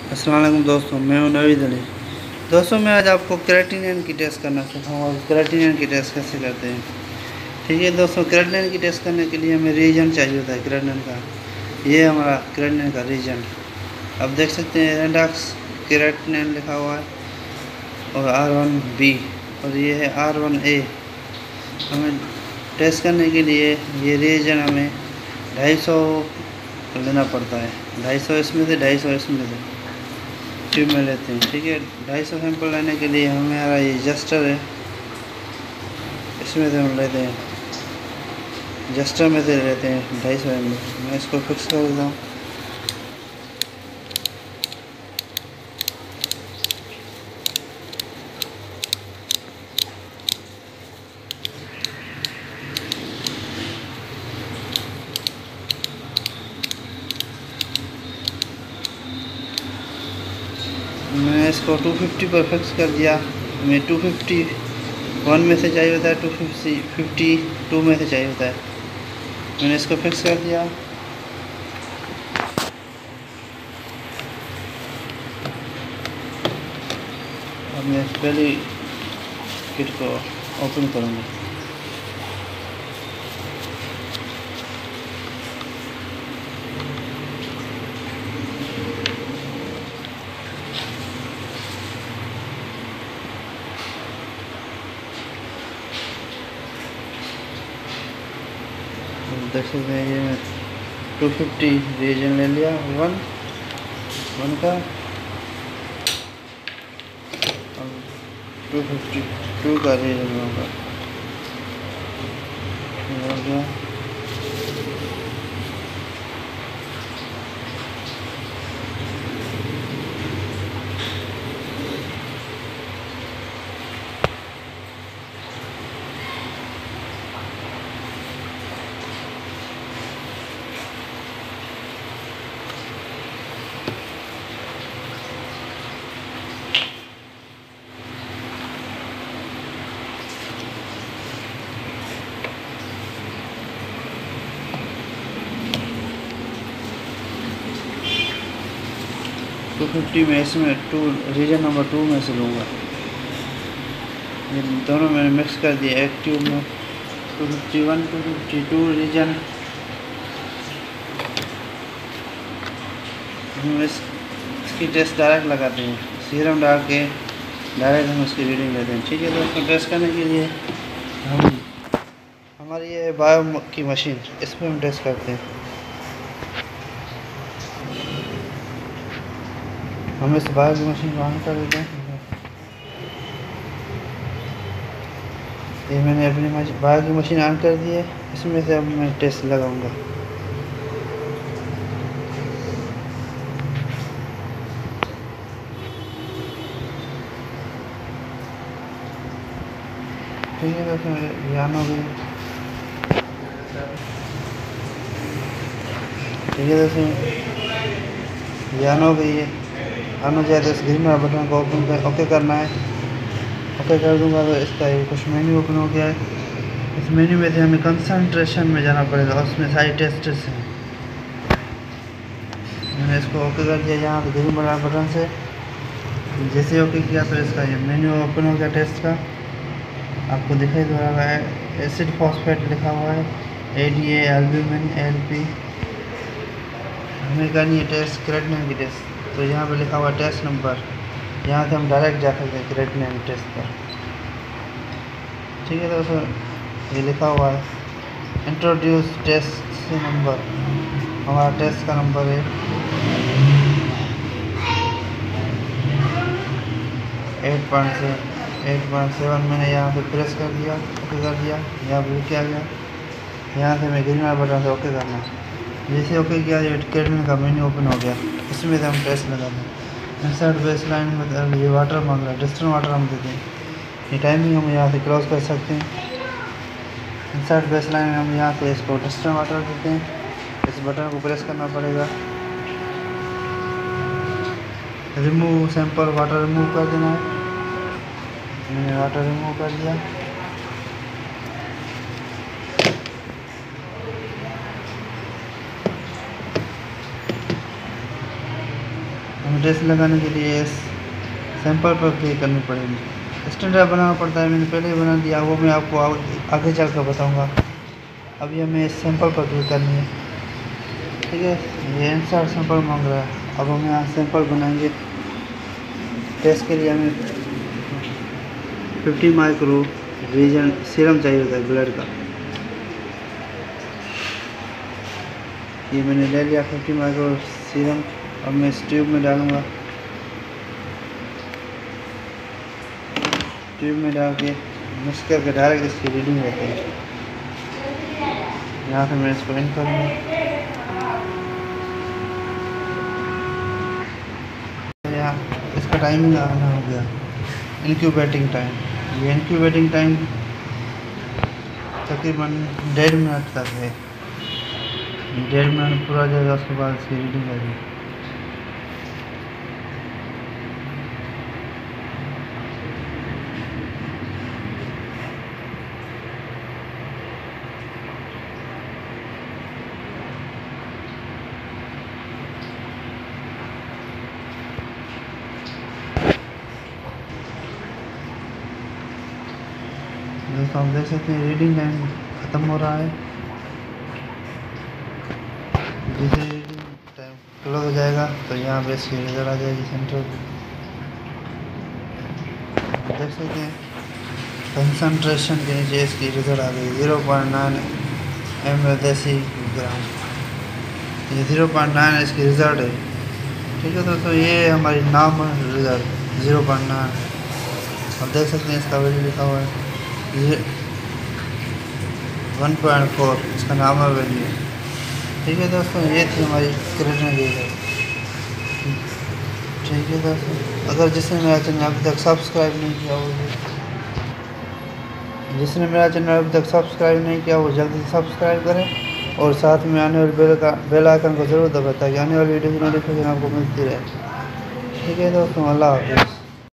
अस्सलाम वालेकुम दोस्तों, मैं हूं नवीद अली। दोस्तों, मैं आज आपको क्रेटिनिन की टेस्ट करना सिखाऊंगा। क्रेटिनिन की टेस्ट कैसे करते हैं। ठीक है दोस्तों, क्रेटिनिन की टेस्ट करने के लिए हमें रीजन चाहिए होता है क्रेटिनिन का। ये हमारा क्रेटिनिन का रीजन आप देख सकते हैं, रेडॉक्स क्रेटिनिन लिखा हुआ है और R1B और ये है R1A। हमें टेस्ट करने के लिए ये रीजन हमें 250 लेना पड़ता है। 250 इसमें से 250 इसमें से ट्यूब में लेते हैं। ठीक है, 250 सैंपल लेने के लिए हमारा ये जस्टर है, इसमें से हम लेते हैं, जस्टर में से लेते हैं 250 ml। मैं इसको फिक्स कर देता हूँ। मैंने इसको 250 पर फिक्स कर दिया। हमें 251 में से चाहिए होता है, 252 में से चाहिए होता है। मैंने इसको फिक्स कर दिया। अब मैं पहले किट को ओपन करूँगा। देख सकते हैं, ये मैं 250 रीजन ले लिया, वन का, और 252 का रीजन होगा हो गया। टू 250 में इसमें रीजन नंबर 2 में से लूँगा। ये दोनों मैंने मिक्स कर दिया एक ट्यूब में। 251 252 रीजन। हम इसकी टेस्ट डायरेक्ट लगाते हैं, सीरम डाल के डायरेक्ट हम उसकी रीडिंग लेते हैं। ठीक है दोस्तों, टेस्ट करने के लिए हमारी ये बायो की मशीन, इसमें हम टेस्ट करते हैं। हम इस बायो की मशीन को ऑन कर देते हैं। ये मैंने अपनी बायो की मशीन ऑन कर दी है। इसमें से अब मैं टेस्ट लगाऊंगा। ठीक है दोस्तों, ये ऑन हो गई। ठीक है दोस्तों, ये ऑन हो गई है। ऑन हो जाए तो इस ग्रीन वाला बटन को ओके करना है। ओके कर दूंगा तो इसका ये कुछ मेन्यू ओपन हो गया है। इस मेन्यू में से हमें कंसंट्रेशन में जाना पड़ेगा, उसमें सारे टेस्ट हैं। मैंने इसको ओके कर दिया यहाँ पे ग्रीन वाला बटन से। जैसे ओके किया तो इसका ये मेन्यू ओपन हो गया टेस्ट का। आपको दिखाई दे रहा है एसिड फॉस्फेट लिखा हुआ है, ADA, एल्ब्यूमिन, LP। हमें करनी है टेस्ट क्रेटिनिन की टेस्ट, तो यहाँ पे लिखा हुआ टेस्ट नंबर, यहाँ से हम डायरेक्ट जा सकते हैं क्रेटिनिन टेस्ट पर। ठीक है दोस्तों, ये लिखा हुआ है इंट्रोड्यूस टेस्ट नंबर। हमारा टेस्ट का नंबर है 8.7। मैंने यहाँ पे प्रेस कर दिया, ओके कर दिया। यहाँ पे क्या गया, यहाँ से मैं ग्रीन वाला बटन से ओके करना। जैसे ओके किया, ये क्रेटिनिन का मेन्यू ओपन हो गया। इसमें से हम टेस्ट लगाते हैं। इंसर्ट बेस लाइन में ये वाटर मांग रहा है, डिस्टेंट वाटर हम देते हैं। ये टाइमिंग हम यहाँ से क्रॉस कर सकते हैं। इंसर्ट बेस लाइन में हम यहाँ से इसको डिस्टेंट वाटर देते हैं। इस बटन को प्रेस करना पड़ेगा। रिमूव सैंपल, वाटर रिमूव कर देना है। मैंने वाटर रिमूव कर दिया। हमें टेस्ट लगाने के लिए सैंपल पर क्लिक करनी पड़ेगी। स्टैंडर्ड बनाना पड़ता है, मैंने पहले ही बना दिया, वो मैं आपको आगे चल कर बताऊँगा। अभी हमें सैंपल पर क्लिक करनी है, ठीक है। ये इंसर्ट सैंपल मांग रहा है। अब हम यहाँ सैंपल बनाएंगे। टेस्ट के लिए हमें 50 माइक्रो रीजन सीरम चाहिए होता है ब्लड का। ये मैंने ले लिया 50 माइक्रो सीरम। अब मैं इस ट्यूब में डालूँगा। ट्यूब में डाल के मिक्स करके डायरेक्ट इसकी रीडिंग लेते हैं। यहाँ से मैं इसको इन करूँगा। यहाँ इसका टाइमिंग आना हो गया, इनक्यूबेटिंग टाइम। ये इनक्यूबेटिंग टाइम तकरीबन 1.5 मिनट तक है। 1.5 मिनट पूरा जाएगा, उसके बाद इसकी रीडिंग आएगी। दोस्तों आप देख सकते हैं रीडिंग टाइम ख़त्म हो रहा है। जैसे रीडिंग टाइम क्लोज हो जाएगा तो यहाँ पे इसकी रिजल्ट आ जाएगी सेंटर। देख सकते हैं कंसंट्रेशन के नीचे इसकी रिजल्ट आ गई 0.9 mg/dg। ये 0.9 इसकी रिजल्ट है, ठीक है दोस्तों। ये हमारी नॉर्मल रिजल्ट 0.9। आप देख सकते हैं इसका वैल्यू लिखा हुआ है, ये 1.4 इसका नॉर्मल वैल्यू है, ठीक है दोस्तों। ये थी हमारी क्रिएटिनिन की रिजल्ट, ठीक है दोस्तों। अगर जिसने मेरा चैनल अभी तक सब्सक्राइब नहीं किया वो जल्दी से सब्सक्राइब करें और साथ में आने वाले बेल आइकन को ज़रूर दबाएं ताकि आने वाली वीडियो की नोटिफिकेशन आपको मिलती रहे, ठीक है दोस्तों। अल्लाह हाफ़िज़।